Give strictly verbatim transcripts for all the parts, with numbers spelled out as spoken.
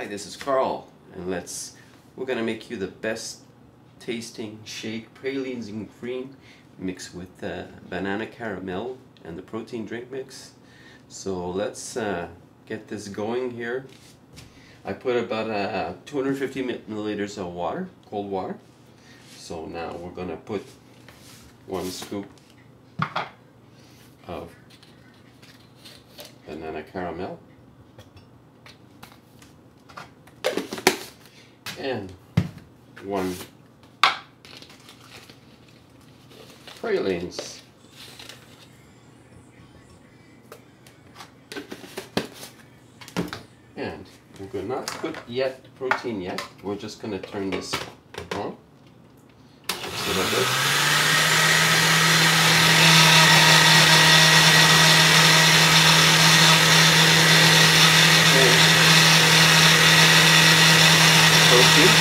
this is Carl, and let's we're gonna make you the best tasting shake, pralines and cream mixed with uh, banana caramel and the protein drink mix. So let's uh, get this going here. I put about uh, two hundred fifty milliliters of water, cold water. So now we're gonna put one scoop of banana caramel and one pralines. And we're going to not put yet protein yet. We're just going to turn this on. Just a little bit. Okay. Protein.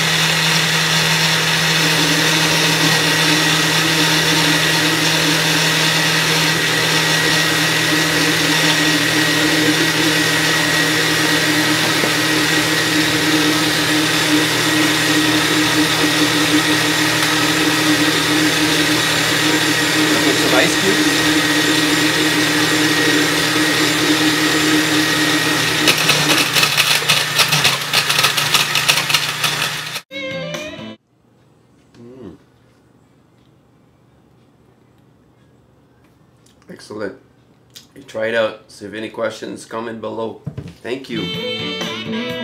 Put some ice cubes. Mm. Excellent. You try it out. So if you have any questions, comment below. Thank you.